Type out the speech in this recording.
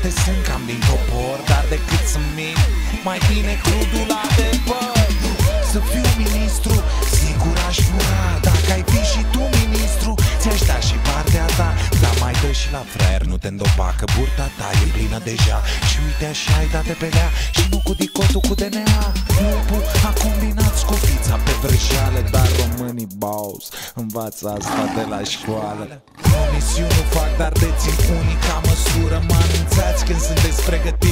Poate sunt cam din topor, dar decât să mint, mai bine crudul adevăr. Să fiu ministru, sigur aș fura. Dacă ai fi și tu ministru, ți-aș da și partea ta. Dar mai dă și la fraier, nu te îndopa, că burta ta e plină deja. Și uite așa ai date pe lea, și nu cu dicotul cu DNA. Lupul a combinat scofița pe vrăjeală, dar românii bauz învață asta de la școală. Promisiuni nu fac, dar dețin unica măsură. Mă anunțați când sunteți pregătiți